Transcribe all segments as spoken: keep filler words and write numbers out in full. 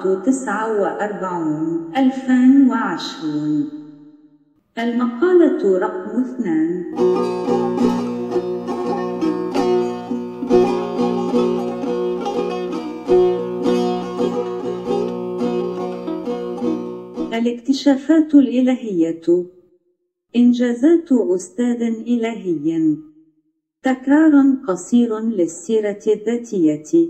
الطابعة تسعة وأربعون ألفين وعشرون. المقالة رقم اثنان. الاكتشافات الإلهية. إنجازات أستاذ إلهي. تكرار قصير للسيرة الذاتية.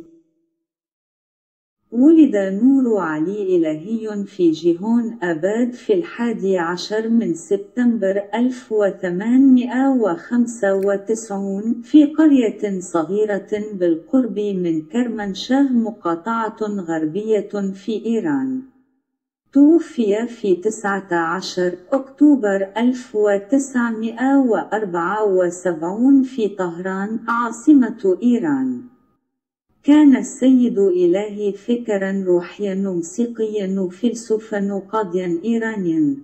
ولد نور علي إلهي في جيهون آباد في الحادي عشر من سبتمبر ألف وثمانمئة وخمسة وتسعين في قرية صغيرة بالقرب من كرمانشاه مقاطعة غربية في إيران. توفي في تسعة عشر أكتوبر ألف وتسعمئة وأربعة وسبعين في طهران عاصمة إيران. كان السيد إلهي فكراً روحياً موسيقياً فيلسوفاً قاضياً إيرانياً.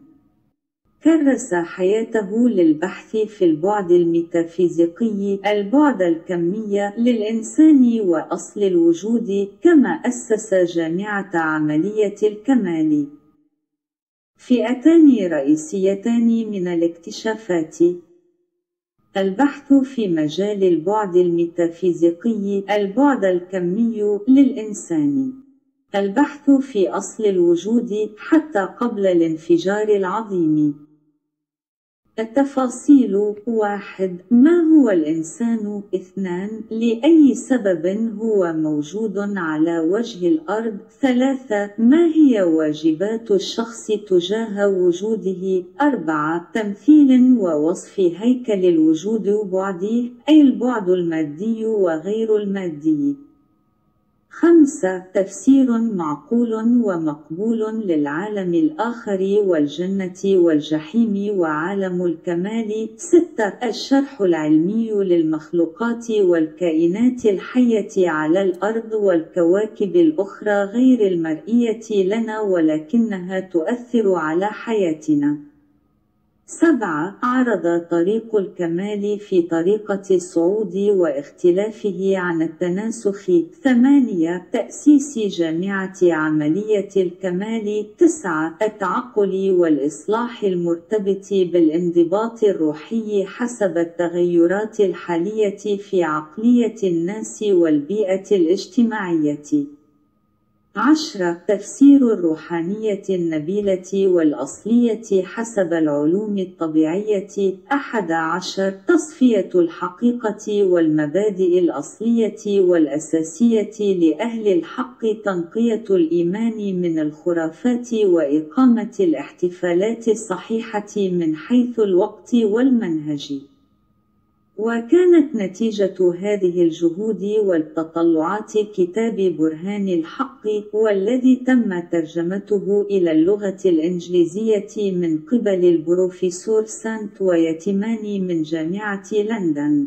كرس حياته للبحث في البعد الميتافيزيقي، البعد الكمي للإنسان وأصل الوجود، كما أسس جامعة عملية الكمال. فئتان رئيسيتان من الاكتشافات: البحث في مجال البعد الميتافيزيقي، البعد الكمي للإنسان. البحث في أصل الوجود حتى قبل الانفجار العظيم. التفاصيل: واحد. ما هو الإنسان؟ اثنان. لأي سبب هو موجود على وجه الأرض؟ ثلاثة. ما هي واجبات الشخص تجاه وجوده؟ أربعة. تمثيل ووصف هيكل الوجود وبعده، أي البعد المادي وغير المادي. خمسة. تفسير معقول ومقبول للعالم الآخر والجنة والجحيم وعالم الكمال. ستة. الشرح العلمي للمخلوقات والكائنات الحية على الأرض والكواكب الأخرى غير المرئية لنا ولكنها تؤثر على حياتنا. سبعة. عرض طريق الكمال في طريقة الصعود واختلافه عن التناسخ. ثمانية. تأسيس جامعة عملية الكمال. تسعة. التعقل والإصلاح المرتبط بالانضباط الروحي حسب التغيرات الحالية في عقلية الناس والبيئة الاجتماعية. عشرة. تفسير الروحانية النبيلة والأصلية حسب العلوم الطبيعية. أحد عشر. تصفية الحقيقة والمبادئ الأصلية والأساسية لأهل الحق، تنقية الإيمان من الخرافات وإقامة الاحتفالات الصحيحة من حيث الوقت والمنهج. وكانت نتيجة هذه الجهود والتطلعات كتاب برهان الحق، والذي تم ترجمته إلى اللغة الإنجليزية من قبل البروفيسور سانت ويتيماني من جامعة لندن.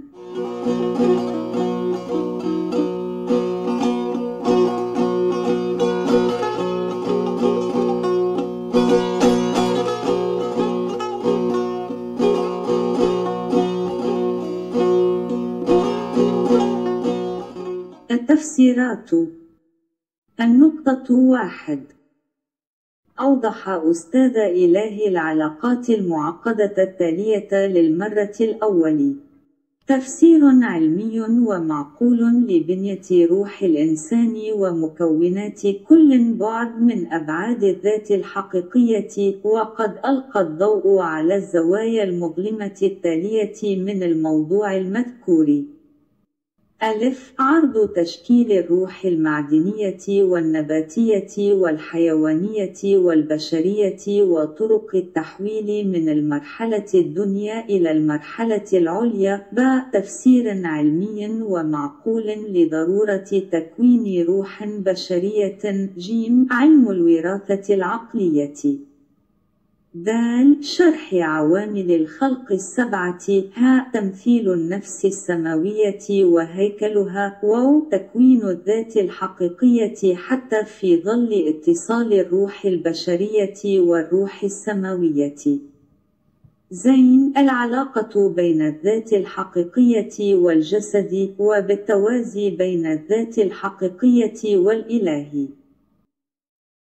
التفسيرات. النقطة واحد. أوضح أستاذ إلهي العلاقات المعقدة التالية للمرة الأول. تفسير علمي ومعقول لبنية روح الإنسان ومكونات كل بعد من أبعاد الذات الحقيقية، وقد ألقى الضوء على الزوايا المظلمة التالية من الموضوع المذكور. ألف. عرض تشكيل الروح المعدنية والنباتية والحيوانية والبشرية وطرق التحويل من المرحلة الدنيا إلى المرحلة العليا. ب. تفسير علمي ومعقول لضرورة تكوين روح بشرية. ج. علم الوراثة العقلية. د. شرح عوامل الخلق السبعة. ه. تمثيل النفس السماوية وهيكلها. و. تكوين الذات الحقيقية حتى في ظل اتصال الروح البشرية والروح السماوية. زين. العلاقة بين الذات الحقيقية والجسد، وبالتوازي بين الذات الحقيقية والإله.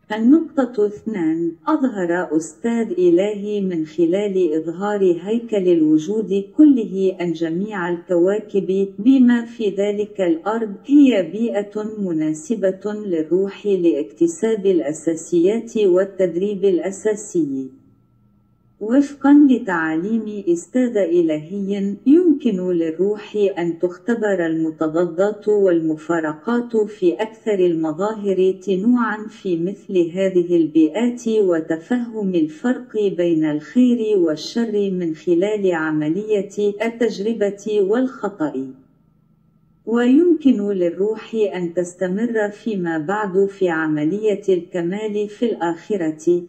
النقطة اثنان. أظهر أستاذ إلهي من خلال إظهار هيكل الوجود كله أن جميع الكواكب بما في ذلك الأرض هي بيئة مناسبة للروح لاكتساب الأساسيات والتدريب الأساسي. وفقاً لتعاليم أستاذ إلهي، يمكن للروح أن تختبر المتضادات والمفارقات في أكثر المظاهر تنوعاً في مثل هذه البيئات، وتفهم الفرق بين الخير والشر من خلال عملية التجربة والخطأ. ويمكن للروح أن تستمر فيما بعد في عملية الكمال في الآخرة.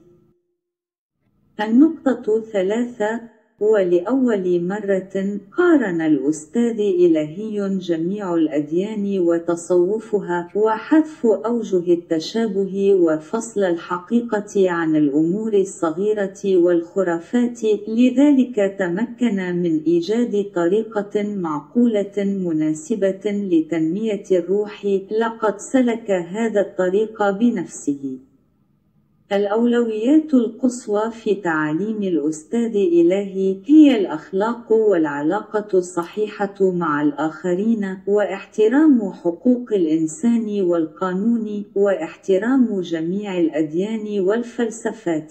النقطة ثلاثة. ولأول مرة قارن الأستاذ إلهي جميع الأديان وتصوفها، وحذف أوجه التشابه وفصل الحقيقة عن الأمور الصغيرة والخرافات، لذلك تمكن من إيجاد طريقة معقولة مناسبة لتنمية الروح. لقد سلك هذا الطريق بنفسه. الأولويات القصوى في تعاليم الأستاذ إلهي هي الأخلاق والعلاقة الصحيحة مع الآخرين، واحترام حقوق الإنسان والقانون، واحترام جميع الأديان والفلسفات.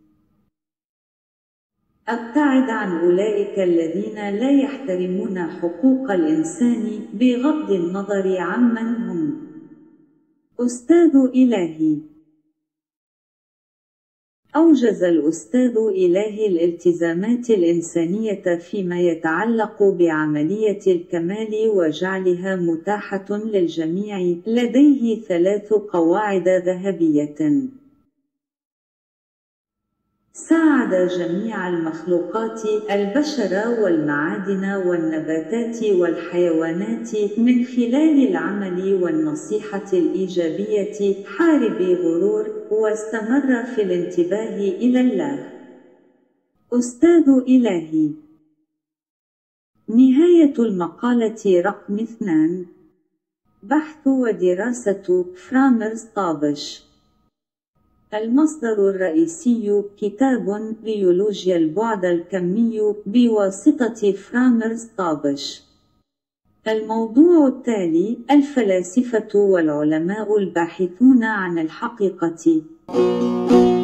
ابتعد عن أولئك الذين لا يحترمون حقوق الإنسان بغض النظر عمن هم. أستاذ إلهي. أوجز الأستاذ إلهي الالتزامات الإنسانية فيما يتعلق بعملية الكمال وجعلها متاحة للجميع. لديه ثلاث قواعد ذهبية. ساعد جميع المخلوقات، البشر والمعادن والنباتات والحيوانات، من خلال العمل والنصيحة الإيجابية. حارب غرور، واستمر في الانتباه إلى الله. أستاذ إلهي. نهاية المقالة رقم اثنان. بحث ودراسة فرامرز طابش. المصدر الرئيسي كتاب بيولوجيا البعد الكمي بواسطة فرامرز طابش. الموضوع التالي: الفلاسفة والعلماء الباحثون عن الحقيقة.